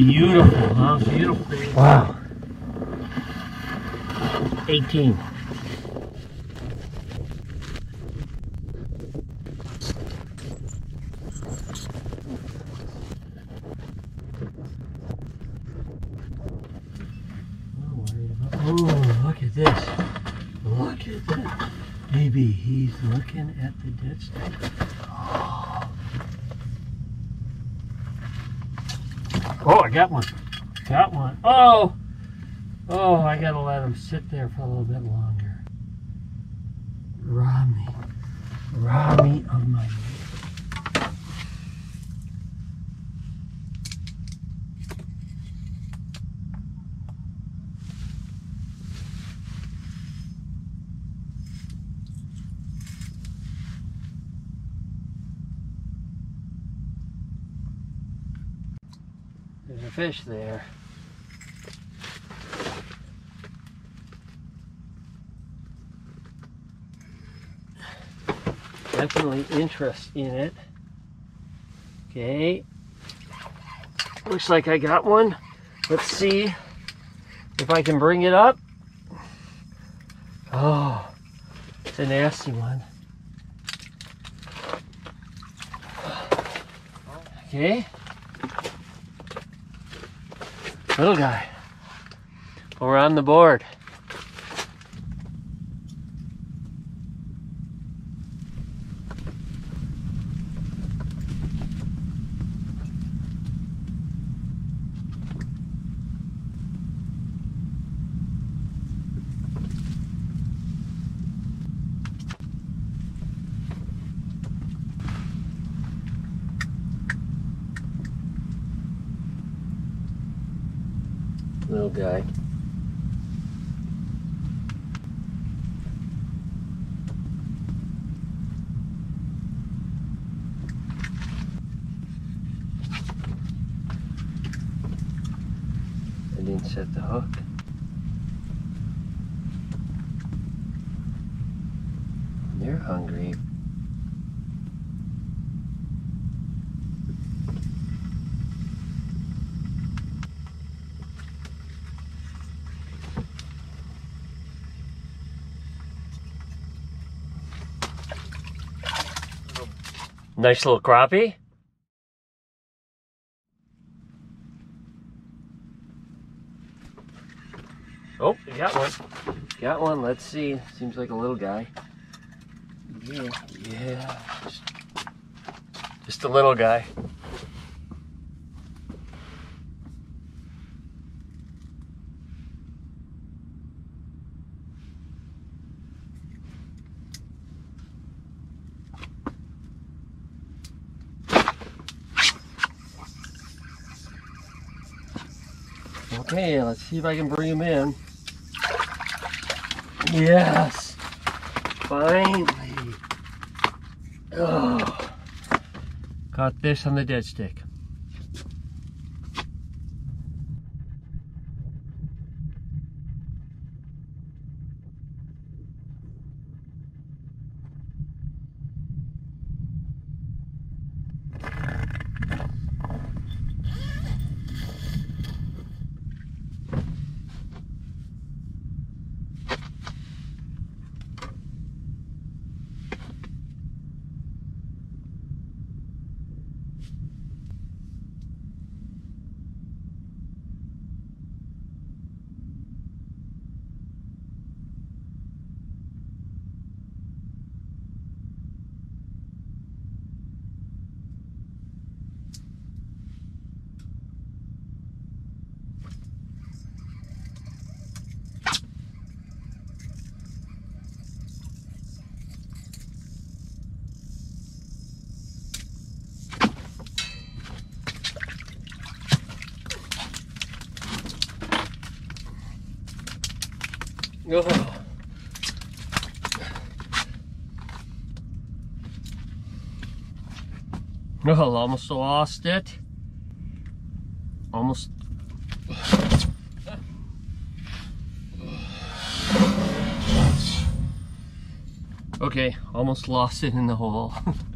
Beautiful, huh? Beautiful. Wow. 18. Oh, look at this. Look at that. Maybe he's looking at the dead stick. Oh, I got one. Got one. Oh! Oh, I gotta let him sit there for a little bit longer. Rob me. Rob me of my meat. There's a fish there. Definitely interest in it. Okay. Looks like I got one. Let's see if I can bring it up. Oh, it's a nasty one. Okay. Little guy. We're on the board. Little guy. I didn't set the hook. They're hungry. Nice little crappie. Oh, you got one. Got one. Let's see. Seems like a little guy. Yeah. Just a little guy. Okay, let's see if I can bring him in. Yes! Finally! Oh. Caught this on the dead stick. Oh. Oh, almost lost it. Almost. Okay, almost lost it in the hole.